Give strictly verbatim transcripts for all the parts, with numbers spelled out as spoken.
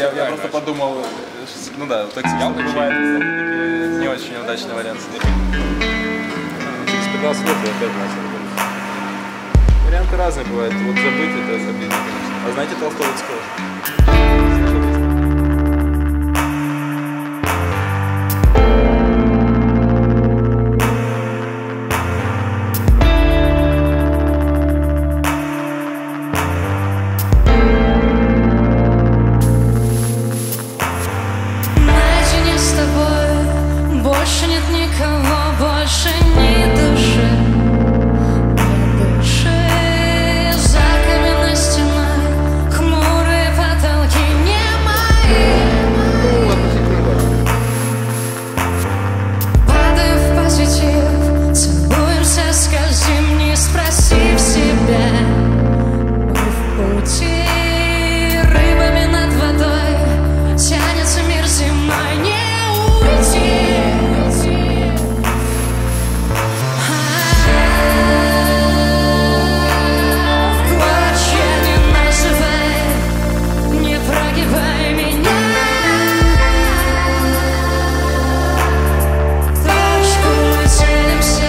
я, я просто подумал, ну да, токсичный бывает, такие не очень удачный вариант. Через пятнадцать лет я опять начал. Варианты разные бывают. Вот забыть это обидно, конечно. А знаете Толстовицкого? Наедине с тобой больше нет никого, больше ни души. Спросив себя, мы в пути, рыбами над водой, тянется мир земной, не уйти. В клочья не называй, не прогибай меня. Точку мы целимся.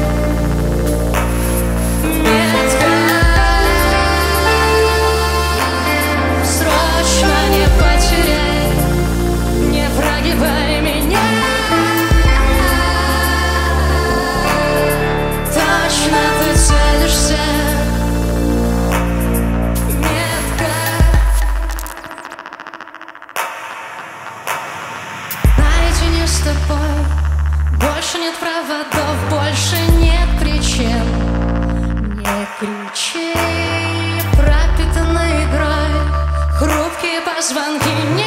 С тобой больше нет проводов, больше нет причин. Не кричи, пропитанной игрой, хрупкие позвонки. Не